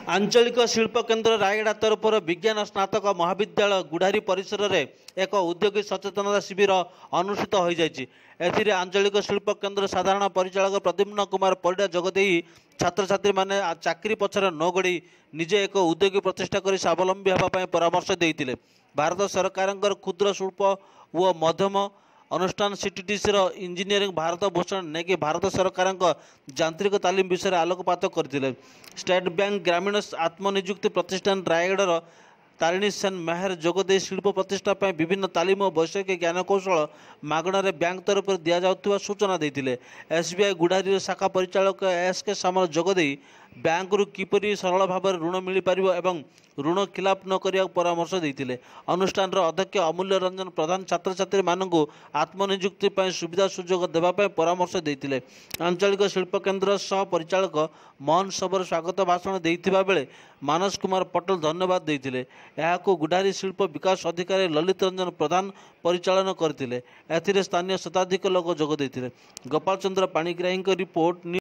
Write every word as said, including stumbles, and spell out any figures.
आंचलिक शिल्प केन्द्र रायगड़ा तरफर विज्ञान स्नातक महाविद्यालय गुढ़ारी परिसर में एक उद्योगी सचेतनता शिविर अनुष्ठित हो जाएगी। एथिरे आंचलिक शिल्प केन्द्र साधारण परिचालक प्रद्युम्न कुमार परिडा जोगदे छात्र छात्री माने चाकरी पछरे न गड़ी निजे एक उद्योगी प्रतिष्ठा कर स्वावलंबी होगा परामर्श देते। भारत सरकार क्षुद्र शिल्प व मध्यम अनुष्ठान सीटीटीसी इंजीनियरिंग भारत भूषण नहीं भारत सरकार यांत्रिक तालीम विषय आलोकपात करते। स्टेट बैंक ग्रामीण आत्मनिजुक्ति प्रतिष्ठान रायगढ़ तारिणी सेन मेहर जोगदे शिल्प प्रतिष्ठा विभिन्न तालीम और वैषयिक ज्ञानकौशल मागणार बैंक तरफ दि जाउथिबा सूचना देते। एसबीआई गुढ़ारी शाखा परिचालक एस के सामल जोगदे बैंक रु किपरि सरल भाव ऋण मिल पार एवं ऋण खिलाप न करने परामर्श देते। अनुष्ठान अध्यक्ष अमूल्य रंजन प्रधान छात्र छात्री मानू आत्मनिजुक्ति सुविधा सुजोग देवाई परामर्श देते। आंचलिक शिल्प केन्द्र सह परिचालक मोहन सबर स्वागत भाषण देथिबा बेले मानस कुमार पटेल धन्यवाद देते। यहां गुढ़ारी शिल्प विकास अधिकारी ललित रंजन प्रधान परिचालन करते। एथिरे स्थानीय शताधिक लोक जोग देते। गोपाल चंद्र पाणिग्राही रिपोर्ट।